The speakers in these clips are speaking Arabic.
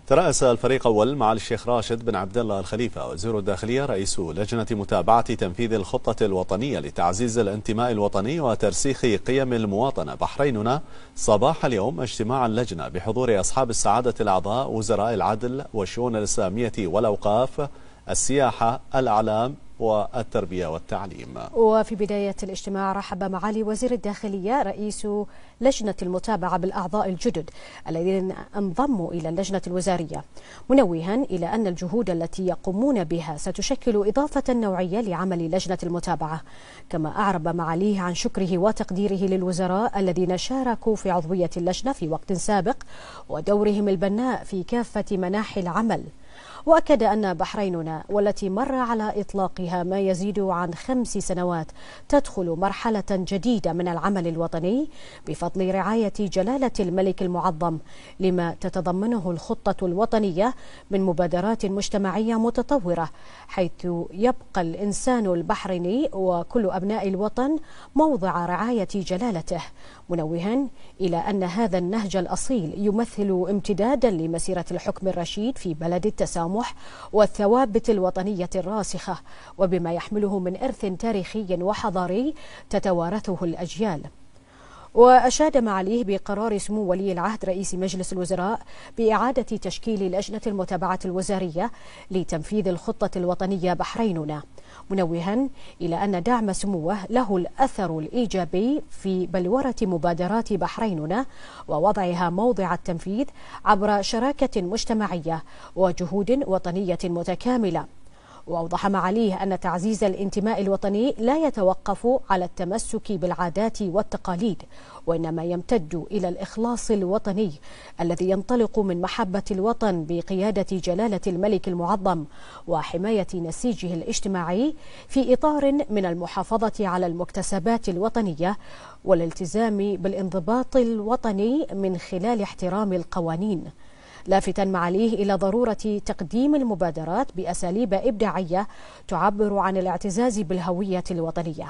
ترأس الفريق أول معالي الشيخ راشد بن عبد الله الخليفة وزير الداخلية رئيس لجنة متابعة تنفيذ الخطة الوطنية لتعزيز الانتماء الوطني وترسيخ قيم المواطنة بحريننا صباح اليوم اجتماع اللجنة بحضور أصحاب السعادة الأعضاء وزراء العدل والشؤون الإسلامية والأوقاف، السياحة، الإعلام والتربية والتعليم. وفي بداية الاجتماع رحب معالي وزير الداخلية رئيس لجنة المتابعة بالأعضاء الجدد الذين انضموا إلى اللجنة الوزارية، منوها إلى أن الجهود التي يقومون بها ستشكل إضافة نوعية لعمل لجنة المتابعة. كما أعرب معاليه عن شكره وتقديره للوزراء الذين شاركوا في عضوية اللجنة في وقت سابق ودورهم البناء في كافة مناحي العمل. وأكد أن بحريننا والتي مر على إطلاقها ما يزيد عن 5 سنوات تدخل مرحلة جديدة من العمل الوطني بفضل رعاية جلالة الملك المعظم لما تتضمنه الخطة الوطنية من مبادرات مجتمعية متطورة، حيث يبقى الإنسان البحريني وكل أبناء الوطن موضع رعاية جلالته، منوها إلى أن هذا النهج الأصيل يمثل امتدادا لمسيرة الحكم الرشيد في بلد التسامح والثوابت الوطنية الراسخة، وبما يحمله من إرث تاريخي وحضاري تتوارثه الأجيال. وأشاد معاليه بقرار سمو ولي العهد رئيس مجلس الوزراء بإعادة تشكيل لجنة المتابعة الوزارية لتنفيذ الخطة الوطنية بحريننا، منوها إلى أن دعم سموه له الأثر الإيجابي في بلورة مبادرات بحريننا ووضعها موضع التنفيذ عبر شراكة مجتمعية وجهود وطنية متكاملة. وأوضح معاليه أن تعزيز الانتماء الوطني لا يتوقف على التمسك بالعادات والتقاليد، وإنما يمتد إلى الإخلاص الوطني الذي ينطلق من محبة الوطن بقيادة جلالة الملك المعظم وحماية نسيجه الاجتماعي في إطار من المحافظة على المكتسبات الوطنية والالتزام بالانضباط الوطني من خلال احترام القوانين، لافتا معاليه إلى ضرورة تقديم المبادرات بأساليب إبداعية تعبر عن الاعتزاز بالهوية الوطنية.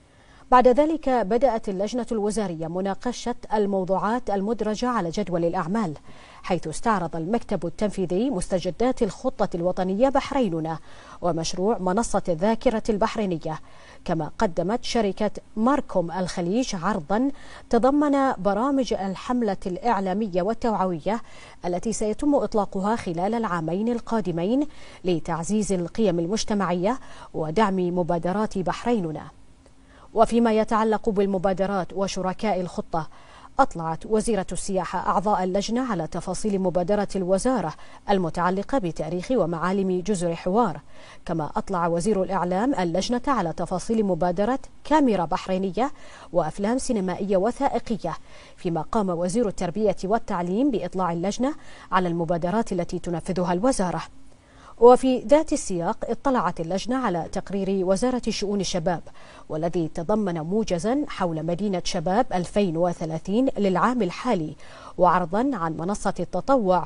بعد ذلك بدأت اللجنة الوزارية مناقشة الموضوعات المدرجة على جدول الأعمال، حيث استعرض المكتب التنفيذي مستجدات الخطة الوطنية بحريننا ومشروع منصة الذاكرة البحرينية. كما قدمت شركة ماركوم الخليج عرضا تضمن برامج الحملة الإعلامية والتوعوية التي سيتم إطلاقها خلال العامين القادمين لتعزيز القيم المجتمعية ودعم مبادرات بحريننا. وفيما يتعلق بالمبادرات وشركاء الخطة، أطلعت وزيرة السياحة أعضاء اللجنة على تفاصيل مبادرة الوزارة المتعلقة بتاريخ ومعالم جزر حوار. كما أطلع وزير الإعلام اللجنة على تفاصيل مبادرة كاميرا بحرينية وأفلام سينمائية وثائقية، فيما قام وزير التربية والتعليم بإطلاع اللجنة على المبادرات التي تنفذها الوزارة. وفي ذات السياق اطلعت اللجنة على تقرير وزارة شؤون الشباب والذي تضمن موجزا حول مدينة شباب 2030 للعام الحالي وعرضا عن منصة التطوع.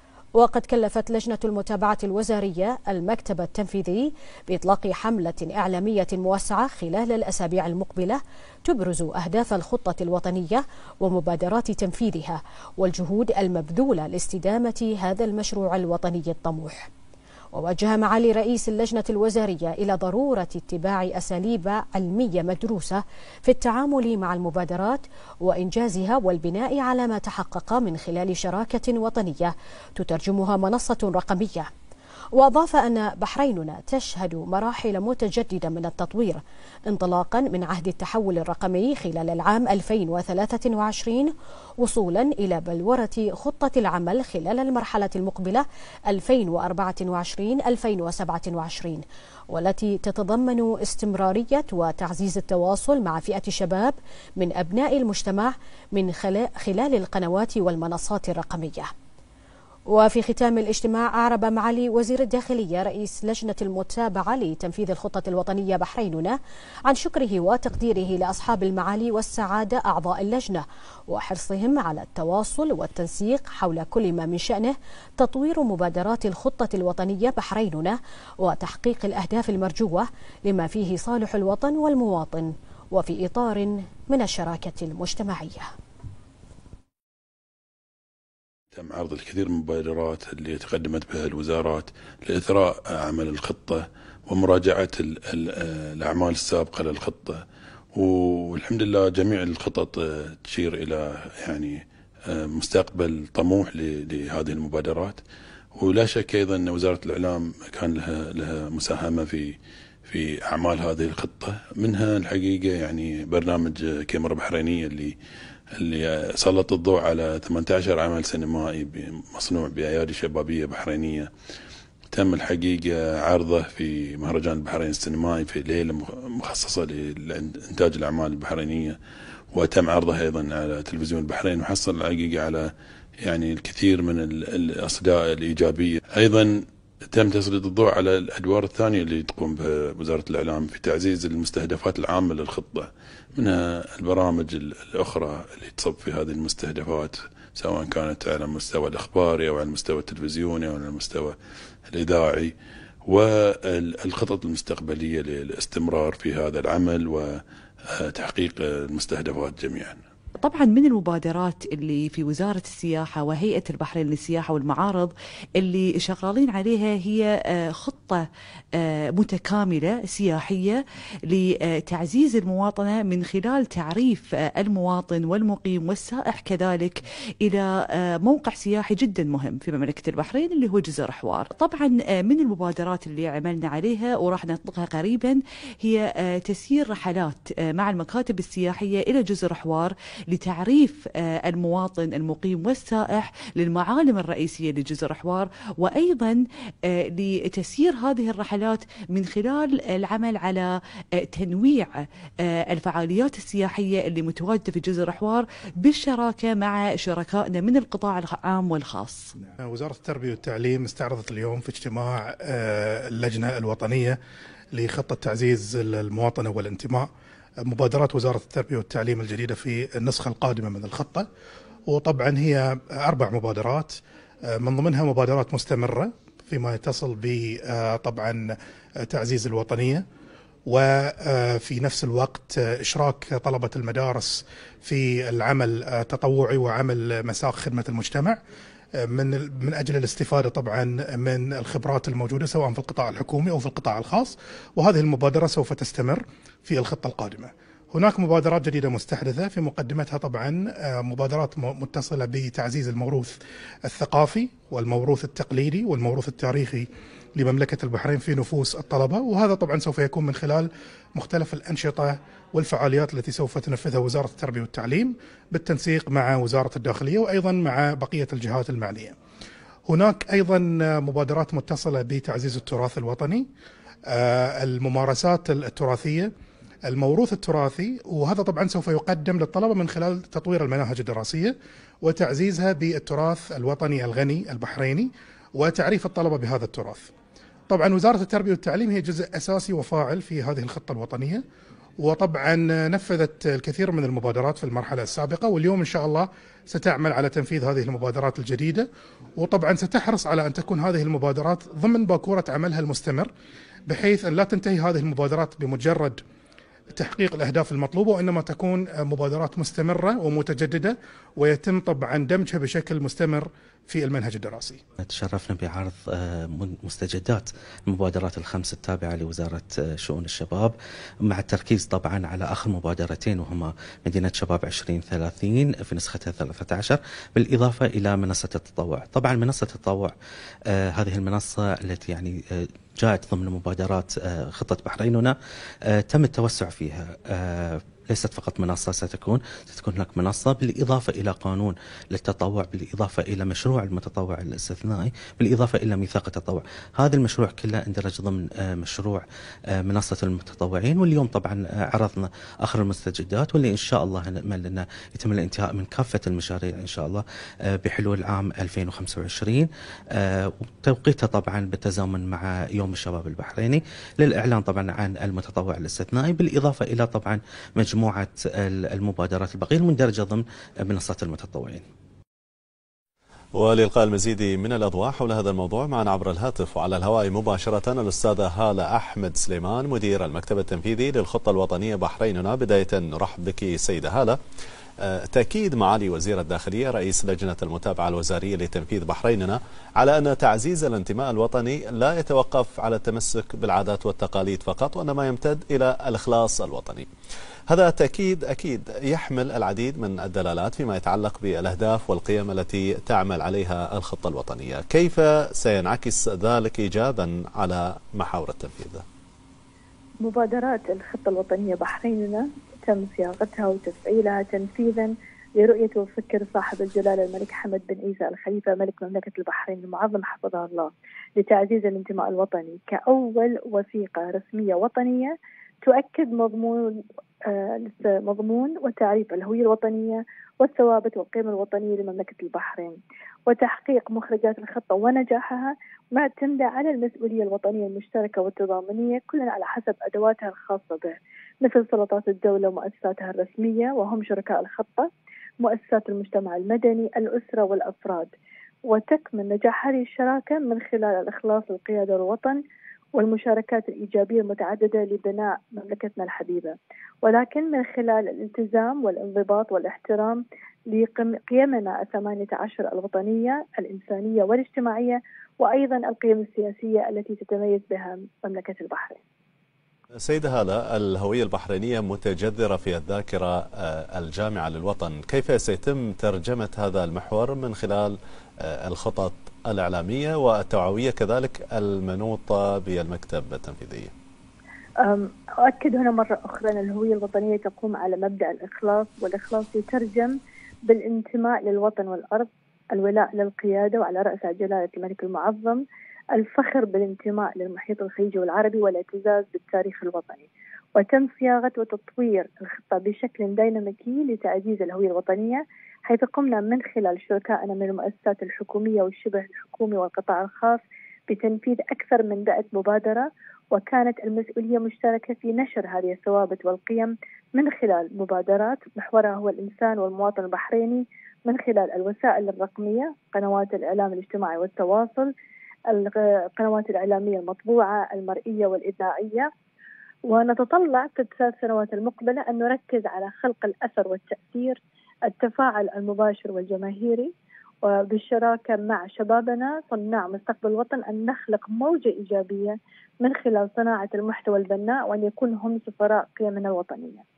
وقد كلفت لجنة المتابعة الوزارية المكتب التنفيذي بإطلاق حملة إعلامية موسعة خلال الأسابيع المقبلة تبرز أهداف الخطة الوطنية ومبادرات تنفيذها والجهود المبذولة لاستدامة هذا المشروع الوطني الطموح. ووجه معالي رئيس اللجنة الوزارية إلى ضرورة اتباع أساليب علمية مدروسة في التعامل مع المبادرات وإنجازها والبناء على ما تحقق من خلال شراكة وطنية تترجمها منصة رقمية. وأضاف أن بحريننا تشهد مراحل متجددة من التطوير انطلاقا من عهد التحول الرقمي خلال العام 2023 وصولا إلى بلورة خطة العمل خلال المرحلة المقبلة 2024-2027 والتي تتضمن استمرارية وتعزيز التواصل مع فئة الشباب من أبناء المجتمع من خلال القنوات والمنصات الرقمية. وفي ختام الاجتماع أعرب معالي وزير الداخلية رئيس لجنة المتابعة لتنفيذ الخطة الوطنية بحريننا عن شكره وتقديره لأصحاب المعالي والسعادة أعضاء اللجنة وحرصهم على التواصل والتنسيق حول كل ما من شأنه تطوير مبادرات الخطة الوطنية بحريننا وتحقيق الأهداف المرجوة لما فيه صالح الوطن والمواطن وفي إطار من الشراكة المجتمعية. تم عرض الكثير من المبادرات اللي تقدمت بها الوزارات لإثراء عمل الخطة ومراجعة الأعمال السابقة للخطة، والحمد لله جميع الخطط تشير إلى يعني مستقبل طموح لهذه المبادرات. ولا شك أيضا أن وزارة الإعلام كان لها مساهمة في أعمال هذه الخطة، منها الحقيقة يعني برنامج كاميرا بحرينية اللي سلط الضوء على 18 عمل سينمائي مصنوع بأيادي شبابية بحرينية، تم الحقيقة عرضه في مهرجان البحرين السينمائي في ليلة مخصصة لإنتاج الأعمال البحرينية، وتم عرضه أيضا على تلفزيون البحرين وحصل الحقيقة على يعني الكثير من الأصداء الإيجابية. أيضا تم تسليط الضوء على الأدوار الثانية اللي تقوم بها وزارة الإعلام في تعزيز المستهدفات العامة للخطة، منها البرامج الأخرى اللي تصب في هذه المستهدفات، سواء كانت على المستوى الإخباري أو على المستوى التلفزيوني أو على المستوى الإذاعي، والخطط المستقبلية للاستمرار في هذا العمل وتحقيق المستهدفات جميعا. طبعا من المبادرات اللي في وزارة السياحة وهيئة البحرين للسياحة والمعارض اللي شغالين عليها هي خطة متكاملة سياحية لتعزيز المواطنة من خلال تعريف المواطن والمقيم والسائح كذلك إلى موقع سياحي جدا مهم في مملكة البحرين اللي هو جزر حوار. طبعا من المبادرات اللي عملنا عليها وراح نطلقها قريبا هي تسيير رحلات مع المكاتب السياحية إلى جزر حوار لتعريف المواطن المقيم والسائح للمعالم الرئيسية لجزر حوار، وأيضا لتسيير هذه الرحلات من خلال العمل على تنويع الفعاليات السياحية اللي متواجدة في جزر حوار بالشراكة مع شركائنا من القطاع العام والخاص. وزارة التربية والتعليم استعرضت اليوم في اجتماع اللجنة الوطنية لخطة تعزيز المواطنة والانتماء مبادرات وزارة التربية والتعليم الجديدة في النسخة القادمة من الخطة، وطبعا هي 4 مبادرات، من ضمنها مبادرات مستمرة فيما يتصل بطبعا تعزيز الوطنية، وفي نفس الوقت إشراك طلبة المدارس في العمل التطوعي وعمل مساق خدمة المجتمع من أجل الاستفادة طبعا من الخبرات الموجودة سواء في القطاع الحكومي أو في القطاع الخاص، وهذه المبادرة سوف تستمر في الخطة القادمة. هناك مبادرات جديدة مستحدثة في مقدمتها طبعا مبادرات متصلة بتعزيز الموروث الثقافي والموروث التقليدي والموروث التاريخي لمملكة البحرين في نفوس الطلبة، وهذا طبعا سوف يكون من خلال مختلف الأنشطة والفعاليات التي سوف تنفذها وزارة التربية والتعليم بالتنسيق مع وزارة الداخلية وأيضا مع بقية الجهات المعنية. هناك أيضا مبادرات متصلة بتعزيز التراث الوطني، الممارسات التراثية، الموروث التراثي، وهذا طبعا سوف يقدم للطلبة من خلال تطوير المناهج الدراسية وتعزيزها بالتراث الوطني الغني البحريني وتعريف الطلبة بهذا التراث. طبعا وزارة التربية والتعليم هي جزء أساسي وفاعل في هذه الخطة الوطنية، وطبعا نفذت الكثير من المبادرات في المرحلة السابقة، واليوم إن شاء الله ستعمل على تنفيذ هذه المبادرات الجديدة، وطبعا ستحرص على أن تكون هذه المبادرات ضمن باكورة عملها المستمر، بحيث أن لا تنتهي هذه المبادرات بمجرد تحقيق الأهداف المطلوبة، وإنما تكون مبادرات مستمرة ومتجددة ويتم طبعا دمجها بشكل مستمر في المنهج الدراسي. تشرفنا بعرض مستجدات المبادرات الخمس التابعة لوزارة شؤون الشباب، مع التركيز طبعا على آخر مبادرتين وهما مدينة شباب 2030 في نسختها 13، بالإضافة إلى منصة التطوع. طبعا منصة التطوع هذه المنصة التي يعني جاءت ضمن مبادرات خطة بحريننا، تم التوسع فيها، ليست فقط منصة، ستكون هناك منصة بالإضافة إلى قانون للتطوع، بالإضافة إلى مشروع المتطوع الاستثنائي، بالإضافة إلى ميثاق التطوع. هذا المشروع كله اندرج ضمن مشروع منصة المتطوعين، واليوم طبعا عرضنا آخر المستجدات، واللي إن شاء الله نأمل أن يتم الانتهاء من كافة المشاريع إن شاء الله بحلول عام 2025، وتوقيتها طبعا بالتزامن مع يوم الشباب البحريني للإعلان طبعا عن المتطوع الاستثنائي، بالإضافة إلى طبعا مجموعة المبادرات البقية المندرجة ضمن منصة المتطوعين. ولإلقاء المزيد من الأضواء حول هذا الموضوع معنا عبر الهاتف وعلى الهواء مباشرة الأستاذة هالة أحمد سليمان، مدير المكتب التنفيذي للخطة الوطنية بحريننا. بداية نرحب بك سيدة هالة. تأكيد معالي وزير الداخلية رئيس لجنة المتابعة الوزارية لتنفيذ بحريننا على أن تعزيز الانتماء الوطني لا يتوقف على التمسك بالعادات والتقاليد فقط، وإنما يمتد إلى الإخلاص الوطني. هذا تأكيد أكيد يحمل العديد من الدلالات فيما يتعلق بالأهداف والقيم التي تعمل عليها الخطة الوطنية. كيف سينعكس ذلك إيجابا على محاور التنفيذ؟ مبادرات الخطة الوطنية بحريننا تم صياغتها وتفعيلها تنفيذا لرؤية وفكر صاحب الجلالة الملك حمد بن عيسى الخليفة ملك مملكة البحرين المعظم حفظه الله لتعزيز الانتماء الوطني كأول وثيقة رسمية وطنية تؤكد مضمون وتعريف الهوية الوطنية والثوابت والقيم الوطنية لمملكة البحرين، وتحقيق مخرجات الخطة ونجاحها معتمدة على المسؤولية الوطنية المشتركة والتضامنية كلنا على حسب أدواتها الخاصة به، مثل سلطات الدولة ومؤسساتها الرسمية وهم شركاء الخطة، مؤسسات المجتمع المدني، الأسرة والأفراد. وتكمن نجاح هذه الشراكة من خلال الإخلاص للقيادة والوطن والمشاركات الإيجابية المتعددة لبناء مملكتنا الحبيبة، ولكن من خلال الالتزام والانضباط والاحترام لقيمنا 18 الوطنية الإنسانية والاجتماعية، وأيضا القيم السياسية التي تتميز بها مملكة البحرين. سيدة هالة، الهوية البحرينية متجذرة في الذاكرة الجامعة للوطن، كيف سيتم ترجمة هذا المحور من خلال الخطط الإعلامية والتوعوية كذلك المنوطة بالمكتب التنفيذي؟ أؤكد هنا مرة أخرى أن الهوية الوطنية تقوم على مبدأ الإخلاص، والإخلاص يترجم بالانتماء للوطن والأرض، الولاء للقيادة وعلى رأسها جلالة الملك المعظم، الفخر بالانتماء للمحيط الخليجي والعربي والاعتزاز بالتاريخ الوطني. وتم صياغة وتطوير الخطة بشكل ديناميكي لتعزيز الهوية الوطنية، حيث قمنا من خلال شركائنا من المؤسسات الحكومية والشبه الحكومي والقطاع الخاص بتنفيذ أكثر من 100 مبادرة، وكانت المسؤولية مشتركة في نشر هذه الثوابت والقيم من خلال مبادرات محورها هو الإنسان والمواطن البحريني، من خلال الوسائل الرقمية، قنوات الإعلام الاجتماعي والتواصل، القنوات الإعلامية المطبوعة، المرئية والإذاعية. ونتطلع في الثلاث سنوات المقبلة أن نركز على خلق الأثر والتأثير، التفاعل المباشر والجماهيري، وبالشراكة مع شبابنا صناع مستقبل الوطن أن نخلق موجة إيجابية من خلال صناعة المحتوى البناء، وأن يكون هم سفراء قيمنا الوطنية.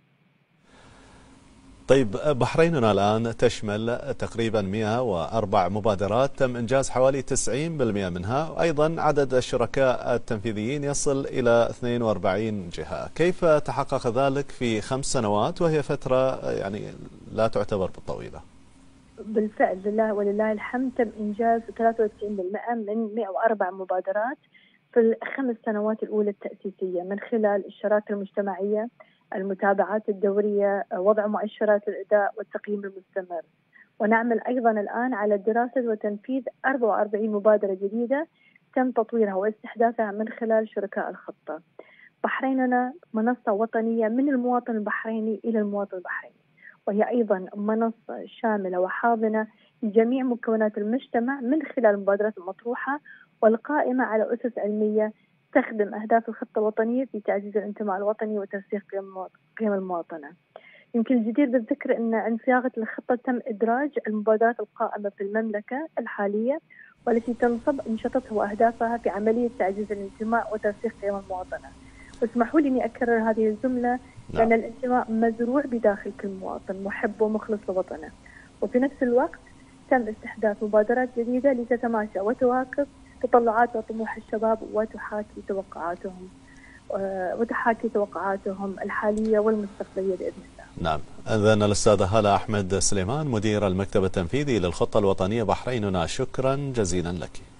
طيب، بحريننا الآن تشمل تقريبا 104 مبادرات تم إنجاز حوالي 90% منها، وأيضا عدد الشركاء التنفيذيين يصل إلى 42 جهة. كيف تحقق ذلك في 5 سنوات وهي فترة يعني لا تعتبر بالطويلة؟ بالفعل لله ولله الحمد تم إنجاز 93% من 104 مبادرات في ال5 سنوات الأولى التأسيسية، من خلال الشراكة المجتمعية، المتابعات الدورية، وضع مؤشرات الأداء والتقييم المستمر. ونعمل أيضا الآن على دراسة وتنفيذ 44 مبادرة جديدة تم تطويرها واستحداثها من خلال شركاء الخطة. بحريننا منصة وطنية من المواطن البحريني إلى المواطن البحريني، وهي أيضا منصة شاملة وحاضنة لجميع مكونات المجتمع من خلال المبادرات المطروحة والقائمة على أسس علمية تخدم أهداف الخطة الوطنية في تعزيز الانتماء الوطني وترسيخ قيم المواطنة. يمكن الجدير بالذكر أن عند صياغة الخطة تم إدراج المبادرات القائمة في المملكة الحالية والتي تنصب أنشطتها وأهدافها في عملية تعزيز الانتماء وترسيخ قيم المواطنة. واسمحوا لي أني أكرر هذه الجملة لأن الانتماء مزروع بداخل كل مواطن محب ومخلص لوطنه، وفي نفس الوقت تم استحداث مبادرات جديدة لتتماشى وتواكب تطلعات وطموح الشباب وتحاكي توقعاتهم الحالية والمستقبلية بإذن الله. نعم، إذن الأستاذة هالة أحمد سليمان مدير المكتب التنفيذي للخطة الوطنية بحريننا، شكرا جزيلا لك.